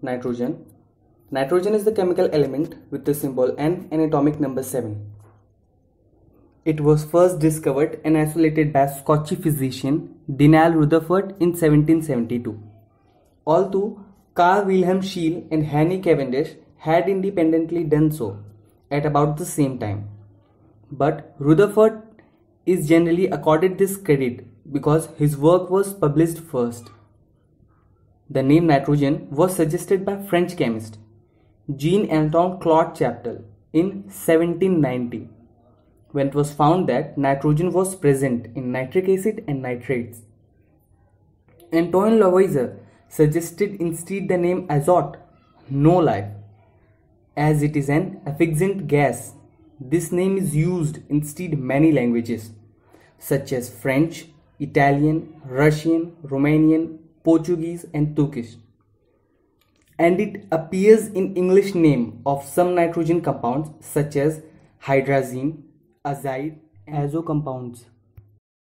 Nitrogen. Nitrogen is the chemical element with the symbol N and atomic number 7. It was first discovered and isolated by Scottish physician Daniel Rutherford in 1772. Although Carl Wilhelm Scheele and Henry Cavendish had independently done so at about the same time. But Rutherford is generally accorded this credit because his work was published first. The name nitrogen was suggested by French chemist Jean-Antoine Claude Chaptal in 1790, when it was found that nitrogen was present in nitric acid and nitrates. Antoine Lavoisier suggested instead the name azote, no life, as it is an effusive gas. This name is used instead in many languages such as French, Italian, Russian, Romanian, Portuguese and Turkish. And it appears in English name of some nitrogen compounds such as hydrazine, azide, and azo compounds.